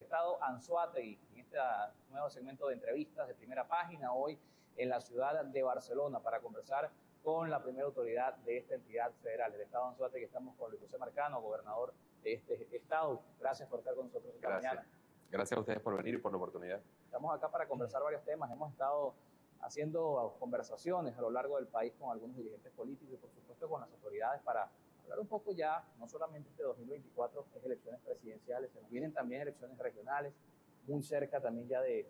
estado Anzoátegui, en este nuevo segmento de entrevistas de Primera Página, hoy en la ciudad de Barcelona, para conversar con la primera autoridad de esta entidad federal, el estado Anzoátegui. Estamos con Luis José Marcano, gobernador de este estado. Gracias por estar con nosotros esta mañana. Gracias a ustedes por venir y por la oportunidad. Estamos acá para conversar varios temas. Hemos estado haciendo conversaciones a lo largo del país con algunos dirigentes políticos y por supuesto con las autoridades para hablar un poco ya, no solamente este 2024, que es elecciones presidenciales, se nos vienen también elecciones regionales, muy cerca también ya de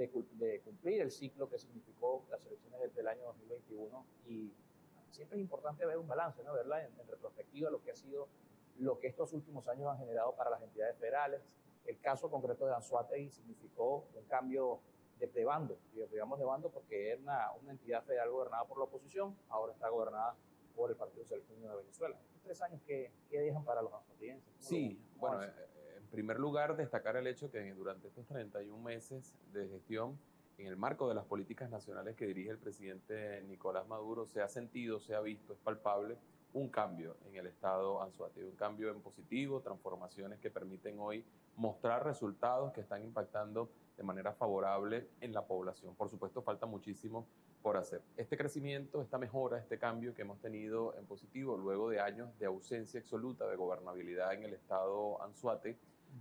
cumplir el ciclo que significó las elecciones del año 2021, y siempre es importante ver un balance, ¿no? Verla en retrospectiva lo que ha sido, lo que estos últimos años han generado para las entidades federales. El caso concreto de Anzoátegui significó un cambio de bando, digamos de bando, porque era una entidad federal gobernada por la oposición, ahora está gobernada por el Partido Socialista Unido de Venezuela. Estos 3 años, ¿qué dejan para los anzoáteguenses? Sí, bueno, en primer lugar, destacar el hecho que durante estos 31 meses de gestión, en el marco de las políticas nacionales que dirige el presidente Nicolás Maduro, se ha sentido, se ha visto, es palpable, un cambio en el estado Anzoátegui, un cambio en positivo, transformaciones que permiten hoy mostrar resultados que están impactando de manera favorable en la población. Por supuesto, falta muchísimo por hacer. Este crecimiento, esta mejora, este cambio que hemos tenido en positivo luego de años de ausencia absoluta de gobernabilidad en el estado Anzoátegui,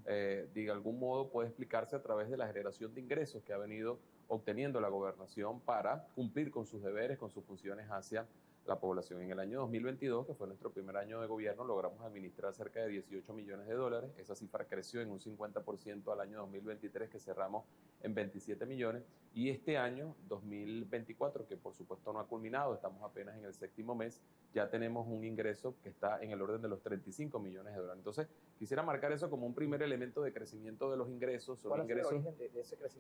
de algún modo puede explicarse a través de la generación de ingresos que ha venido obteniendo la gobernación para cumplir con sus deberes, con sus funciones hacia la población. En el año 2022, que fue nuestro primer año de gobierno, logramos administrar cerca de 18 millones de dólares. Esa cifra creció en un 50% al año 2023, que cerramos en 27 millones. Y este año, 2024, que por supuesto no ha culminado, estamos apenas en el 7º mes, ya tenemos un ingreso que está en el orden de los 35 millones de dólares. Entonces, quisiera marcar eso como un primer elemento de crecimiento de los ingresos. ¿Cuál es el origen de ese crecimiento?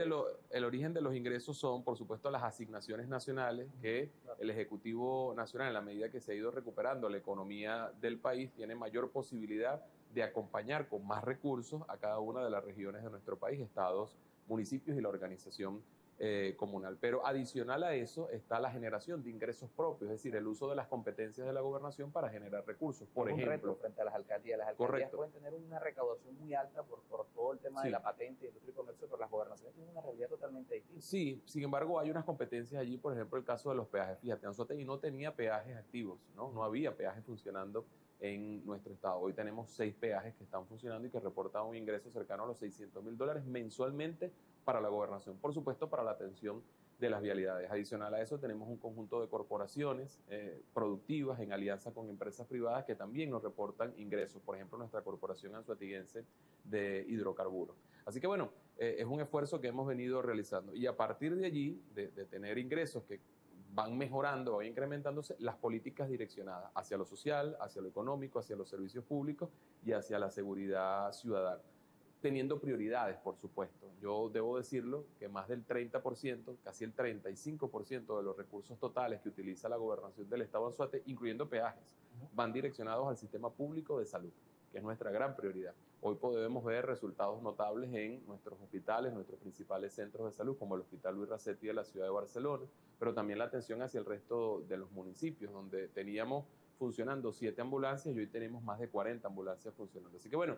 El origen de los ingresos son, por supuesto, las asignaciones nacionales que el Ejecutivo Nacional, en la medida que se ha ido recuperando la economía del país, tiene mayor posibilidad de acompañar con más recursos a cada una de las regiones de nuestro país, estados, municipios y la organización comunal. Pero adicional a eso está la generación de ingresos propios, es decir, el uso de las competencias de la gobernación para generar recursos. Por ejemplo, un reto frente a las alcaldías. Las alcaldías pueden tener una recaudación muy alta por todo el tema de la patente, industria y comercio, pero las gobernaciones tienen una realidad totalmente distinta. Sí, sin embargo, hay unas competencias allí, por ejemplo, el caso de los peajes. Fíjate, Anzoátegui no tenía peajes activos, no había peajes funcionando en nuestro estado. Hoy tenemos 6 peajes que están funcionando y que reportan un ingreso cercano a los $600,000 mensualmente para la gobernación, por supuesto, para la atención de las vialidades. Adicional a eso, tenemos un conjunto de corporaciones productivas en alianza con empresas privadas que también nos reportan ingresos, por ejemplo, nuestra corporación anzoatiguense de hidrocarburos. Así que bueno, es un esfuerzo que hemos venido realizando, y a partir de allí, de tener ingresos que van mejorando, van incrementándose, las políticas direccionadas hacia lo social, hacia lo económico, hacia los servicios públicos y hacia la seguridad ciudadana, teniendo prioridades, por supuesto. Yo debo decirlo que más del 30%, casi el 35% de los recursos totales que utiliza la gobernación del estado Anzoátegui, incluyendo peajes, van direccionados al sistema público de salud, que es nuestra gran prioridad. Hoy podemos ver resultados notables en nuestros hospitales, nuestros principales centros de salud, como el Hospital Luis Racetti de la ciudad de Barcelona, pero también la atención hacia el resto de los municipios, donde teníamos funcionando 7 ambulancias y hoy tenemos más de 40 ambulancias funcionando. Así que bueno,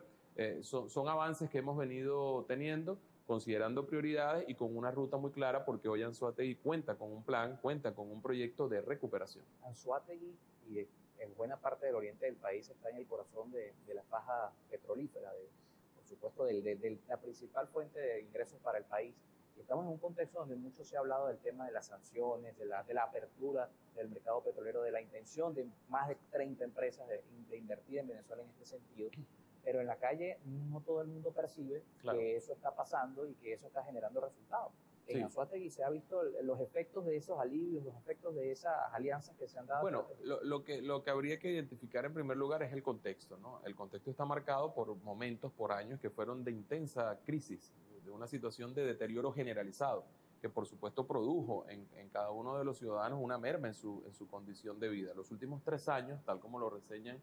son avances que hemos venido teniendo, considerando prioridades y con una ruta muy clara, porque hoy Anzoátegui cuenta con un plan, cuenta con un proyecto de recuperación. Anzoátegui y en buena parte del oriente del país está en el corazón de la faja petrolífera, por supuesto, de la principal fuente de ingresos para el país. Y estamos en un contexto donde mucho se ha hablado del tema de las sanciones, de la apertura del mercado petrolero, de la intención de más de 30 empresas de invertir en Venezuela en este sentido. Pero en la calle no todo el mundo percibe que eso está pasando y que eso está generando resultados. En Anzoátegui se ha visto los efectos de esos alivios, los efectos de esas alianzas que se han dado. Bueno, lo que habría que identificar en primer lugar es el contexto, ¿no? El contexto está marcado por momentos, por años que fueron de intensa crisis, de una situación de deterioro generalizado, que por supuesto produjo en cada uno de los ciudadanos una merma en su condición de vida. Los últimos 3 años, tal como lo reseñan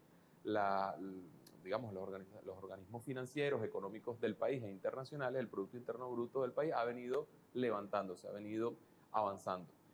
los organismos financieros, económicos del país e internacionales, el Producto Interno Bruto del país ha venido levantándose, ha venido avanzando.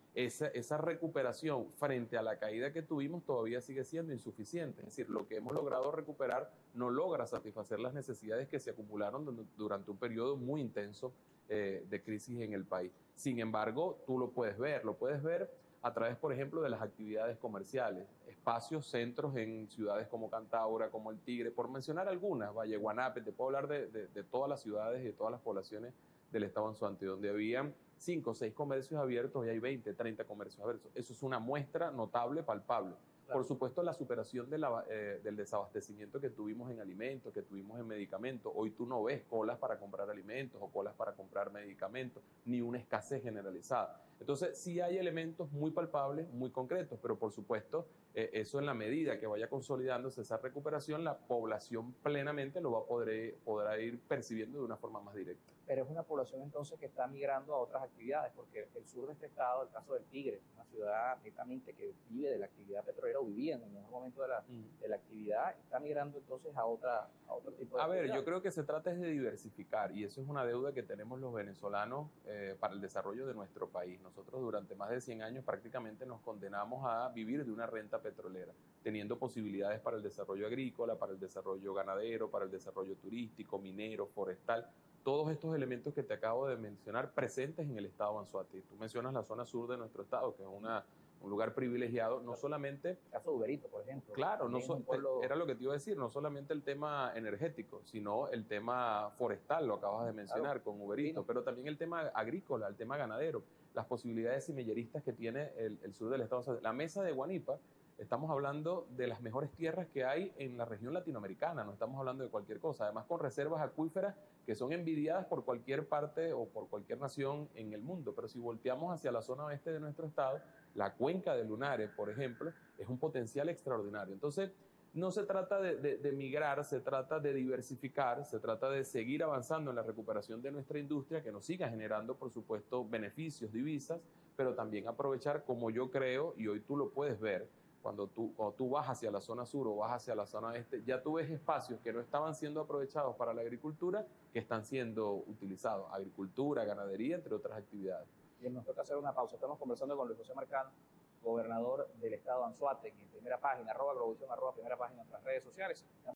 esa recuperación frente a la caída que tuvimos todavía sigue siendo insuficiente. Es decir, lo que hemos logrado recuperar no logra satisfacer las necesidades que se acumularon durante un periodo muy intenso de crisis en el país. Sin embargo, tú lo puedes ver a través, por ejemplo, de las actividades comerciales, espacios, centros en ciudades como Cantaura, como El Tigre, por mencionar algunas, Valle Guanape, te puedo hablar de todas las ciudades y de todas las poblaciones del estado Anzoátegui, donde habían 5 o 6 comercios abiertos y hay 20, 30 comercios abiertos. Eso es una muestra notable, palpable. Claro. Por supuesto, la superación del desabastecimiento que tuvimos en alimentos, que tuvimos en medicamentos. Hoy tú no ves colas para comprar alimentos o colas para comprar medicamentos, ni una escasez generalizada. Entonces, sí hay elementos muy palpables, muy concretos, pero por supuesto, eso en la medida que vaya consolidándose esa recuperación, la población plenamente lo va a podrá ir percibiendo de una forma más directa. Pero es una población entonces que está migrando a otras actividades, porque el sur de este estado, el caso del Tigre, una ciudad netamente que vive de la actividad petrolera o vivía en el mejor momento de la actividad, está migrando entonces a otro tipo de actividad. A ver, yo creo que se trata de diversificar y eso es una deuda que tenemos los venezolanos para el desarrollo de nuestro país. Nosotros durante más de 100 años prácticamente nos condenamos a vivir de una renta petrolera, teniendo posibilidades para el desarrollo agrícola, para el desarrollo ganadero, para el desarrollo turístico, minero, forestal. Todos estos elementos que te acabo de mencionar presentes en el estado Anzoátegui. Tú mencionas la zona sur de nuestro estado, que es un lugar privilegiado, no solamente... El caso de Uberito, por ejemplo. Claro, era lo que te iba a decir, no solamente el tema energético, sino el tema forestal, lo acabas de mencionar, claro, con Uberito, pero también el tema agrícola, el tema ganadero, las posibilidades semilleristas que tiene el sur del estado. La mesa de Guanipa, estamos hablando de las mejores tierras que hay en la región latinoamericana, no estamos hablando de cualquier cosa, además con reservas acuíferas que son envidiadas por cualquier parte o por cualquier nación en el mundo. Pero si volteamos hacia la zona oeste de nuestro estado, la cuenca de Lunares, por ejemplo, es un potencial extraordinario. Entonces, no se trata de migrar, se trata de diversificar, se trata de seguir avanzando en la recuperación de nuestra industria, que nos siga generando, por supuesto, beneficios, divisas, pero también aprovechar, como yo creo, y hoy tú lo puedes ver, cuando tú vas hacia la zona sur o vas hacia la zona este, ya tú ves espacios que no estaban siendo aprovechados para la agricultura, que están siendo utilizados, agricultura, ganadería, entre otras actividades. Bien, nos toca hacer una pausa. Estamos conversando con Luis José Marcano, gobernador del estado Anzoátegui, en Primera Página, @Globovisión, @Primera Página en nuestras redes sociales.